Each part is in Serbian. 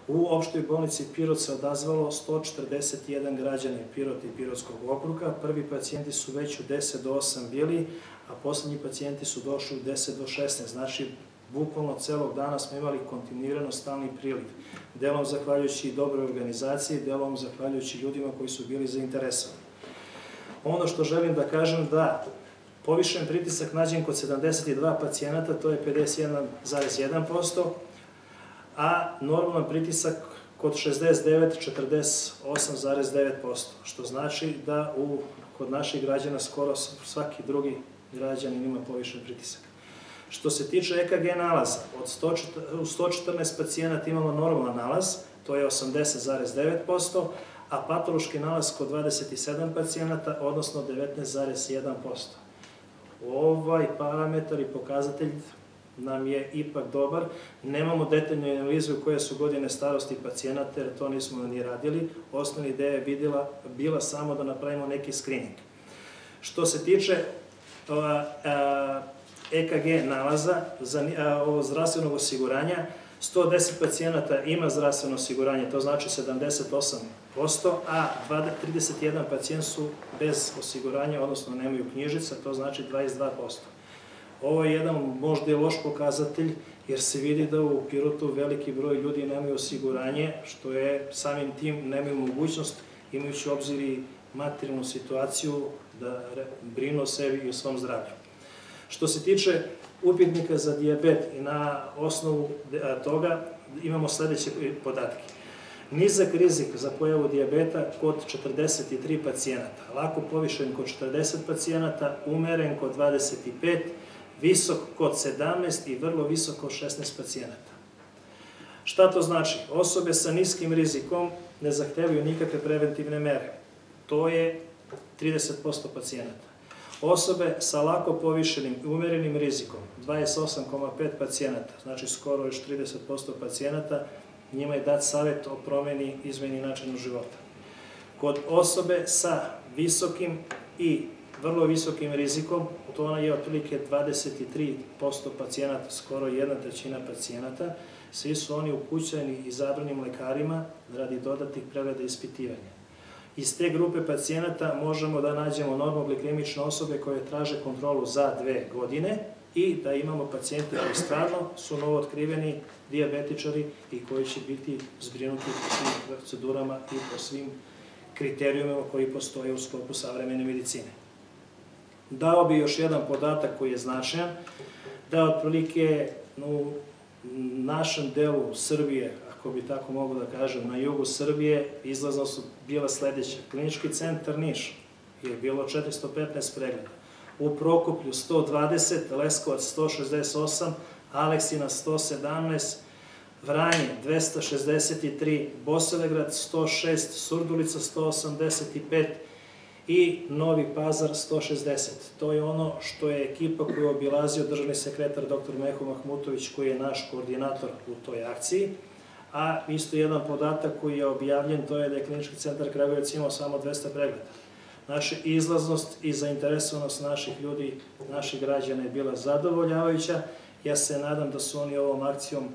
U opštoj bolnici Pirot se odazvalo 141 građanin Pirota i Pirotskog okruga. Prvi pacijenti su već u 10 do 8 bili, a poslednji pacijenti su došli u 10 do 16. Znači, bukvalno celog dana smo imali kontinuirano stalni priliv. Delom zahvaljujući dobroj organizaciji, delom zahvaljujući ljudima koji su bili zainteresovani. Ono što želim da kažem da povišen pritisak nađen kod 72 pacijenata, to je 51,1%, a normalan pritisak kod 69, 48,9%, što znači da kod naših građana skoro svaki drugi građanin ima povišen pritisak. Što se tiče EKG nalaza, u 114 pacijenata imamo normalan nalaz, to je 80,9%, a patološki nalaz kod 27 pacijenata, odnosno 19,1%. Ovaj parametar i pokazatelj nam je ipak dobar. Nemamo detaljnu analizu koje su godine starosti pacijenata, jer to nismo ni radili. Osnovna ideja je bila samo da napravimo neki screening. Što se tiče EKG nalaza zdravstvenog osiguranja, 110 pacijenata ima zdravstveno osiguranje, to znači 78%, a 31 pacijent su bez osiguranja, odnosno nemaju knjižica, to znači 22%. Ovo je jedan možda i loš pokazatelj, jer se vidi da u Pirotu veliki broj ljudi nemaju osiguranje, što je samim tim nemaju mogućnost, imajući u obzir i materijalnu situaciju, da brinu o sebi i o svom zdravlju. Što se tiče upitnika za dijabet i na osnovu toga imamo sledeće podatke. Nizak rizik za pojavu dijabeta kod 43 pacijenata, lako povišen kod 40 pacijenata, umeren kod 25, visok kod 17 i vrlo visok kod 16 pacijenata. Šta to znači? Osobe sa niskim rizikom ne zahtevaju nikakve preventivne mere. To je 30% pacijenata. Osobe sa lako povišenim i umerenim rizikom, 28,5 pacijenata, znači skoro još 30% pacijenata, njima je dat savjet o promeni, izmeni načinu života. Kod osobe sa visokim i vrlo visokim rizikom, to je otprilike 23% pacijenata, skoro 1/3 pacijenata, svi su oni upućeni izabranim lekarima radi dodatnih pregleda i ispitivanja. Iz te grupe pacijenata možemo da nađemo normoglikemične osobe koje traže kontrolu za 2 godine i da imamo pacijente koji stvarno su novootkriveni dijabetičari i koji će biti zbrinuti po svim procedurama i po svim kriterijumima koji postoje u sklopu savremene medicine. Dao bi još jedan podatak koji je značajan, da otprilike u našem delu Srbije, ako bi tako mogu da kažem, na jugu Srbije, izlaznost su bila sledeća. Klinički centar Niš je bilo 415 pregleda, u Prokuplju 120, Leskovac 168, Aleksina 117, Vranje 263, Bosiljegrad 106, Surdulica 185 i Novi Pazar 160. To je ono što je ekipa koju je obilazio državni sekretar dr. Meho Mahmutović, koji je naš koordinator u toj akciji. A isto jedan podatak koji je objavljen, to je da je Klinički centar Kragujevac imao samo 200 pregleda. Naša izlaznost i zainteresovanost naših ljudi, naših građana je bila zadovoljavajuća. Ja se nadam da su oni ovom akcijom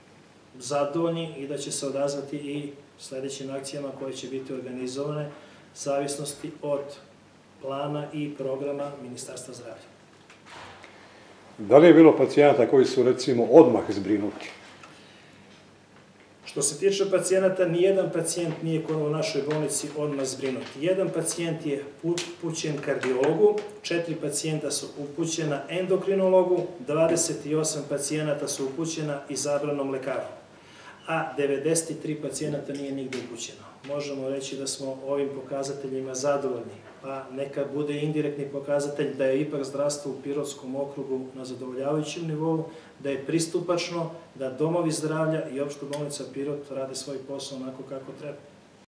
zadovoljni i da će se odazvati i sledećim akcijama koje će biti organizovane, zavisnosti od plana i programa Ministarstva zdravlja. Da li je bilo pacijenata koji su, recimo, odmah zbrinuti? Što se tiče pacijenata, nijedan pacijent nije u našoj bolnici odmah zbrinut. Jedan pacijent je upućen kardiologu, 4 pacijenta su upućena endokrinologu, 28 pacijenata su upućena izabranom lekaru, a 93 pacijenata nije nigde upućeno. Možemo reći da smo ovim pokazateljima zadovoljni, pa neka bude indirektni pokazatelj da je ipak zdravstvo u Pirotskom okrugu na zadovoljavajućem nivou, da je pristupačno, da domovi zdravlja i opšta bolnica Pirot rade svoj posao onako kako treba.